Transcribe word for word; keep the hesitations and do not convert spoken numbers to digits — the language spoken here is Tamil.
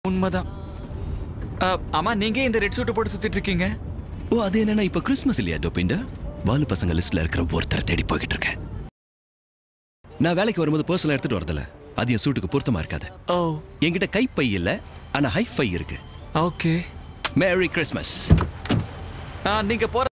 உண்மைதான். ஆமா, நீங்க இந்த ரெட் சூட் போட்டு சுத்திட்டு இருக்கீங்க. ஓ, அது என்னன்னா இப்ப கிறிஸ்மஸ் இல்லையா டோபிண்டா? வாலு பசங்க லிஸ்ட்ல இருக்கிற ஒருத்தரை தேடி போய்கிட்டு இருக்கேன். நான் வேலைக்கு வரும்போது பர்சனல் எடுத்துட்டு வரதில்ல, அது என் சூட்டுக்கு பொருத்தமா இருக்காது. ஓ, என்கிட்ட கைப்பை இல்ல, ஆனா ஹை ஃபை இருக்கு. ஓகே. Merry Christmas. நீங்க போற